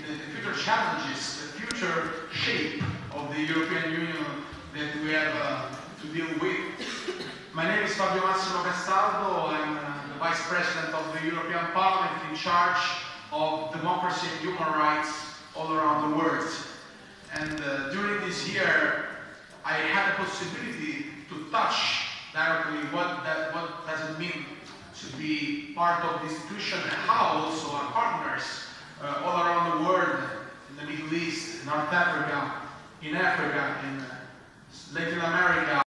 the future challenges, the future shape of the European Union that we have to deal with. My name is Fabio Massimo Castaldo. I'm the Vice President of the European Parliament in charge of democracy and human rights all around the world. And during this year, I had the possibility to touch directly what does it mean to be part of the institution and how also our partners all around the world, in the Middle East, North Africa, in Africa, in Latin America,